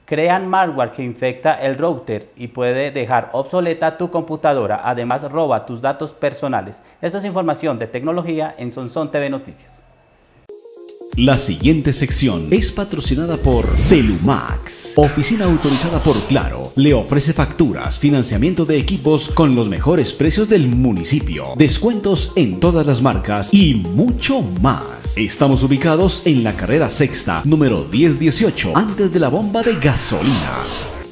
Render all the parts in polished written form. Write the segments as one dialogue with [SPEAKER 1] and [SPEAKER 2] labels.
[SPEAKER 1] crean malware que infecta el router y puede dejar obsoleta tu computadora. Además, roba tus datos personales. Esta es información de tecnología en Sonsón TV Noticias.
[SPEAKER 2] La siguiente sección es patrocinada por Celumax, oficina autorizada por Claro. Le ofrece facturas, financiamiento de equipos con los mejores precios del municipio, descuentos en todas las marcas y mucho más. Estamos ubicados en la carrera sexta, número 1018, antes de la bomba de gasolina.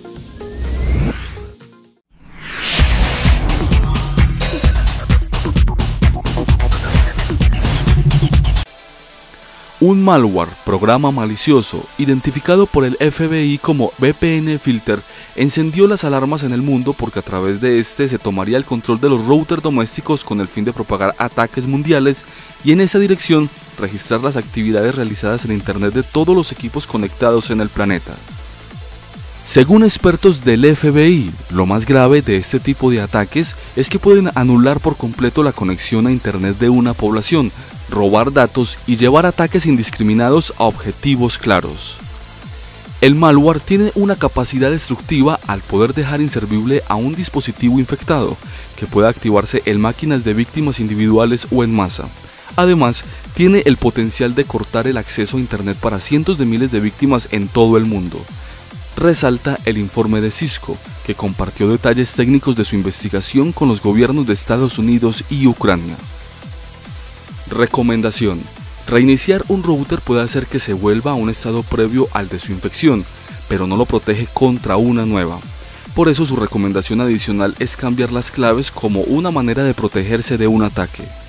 [SPEAKER 3] Un malware, programa malicioso, identificado por el FBI como VPN Filter, encendió las alarmas en el mundo porque a través de este se tomaría el control de los routers domésticos con el fin de propagar ataques mundiales y en esa dirección registrar las actividades realizadas en Internet de todos los equipos conectados en el planeta. Según expertos del FBI, lo más grave de este tipo de ataques es que pueden anular por completo la conexión a Internet de una población, robar datos y llevar ataques indiscriminados a objetivos claros. El malware tiene una capacidad destructiva al poder dejar inservible a un dispositivo infectado, que puede activarse en máquinas de víctimas individuales o en masa. Además, tiene el potencial de cortar el acceso a Internet para cientos de miles de víctimas en todo el mundo. Resalta el informe de Cisco, que compartió detalles técnicos de su investigación con los gobiernos de Estados Unidos y Ucrania. Recomendación: reiniciar un router puede hacer que se vuelva a un estado previo al de su infección, pero no lo protege contra una nueva. Por eso su recomendación adicional es cambiar las claves como una manera de protegerse de un ataque.